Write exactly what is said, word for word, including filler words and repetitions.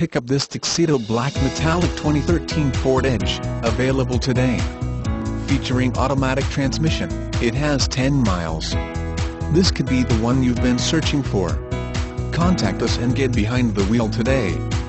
pick up this tuxedo black metallic twenty thirteen Ford Edge, available today. Featuring automatic transmission, it has ten miles. This could be the one you've been searching for. Contact us and get behind the wheel today.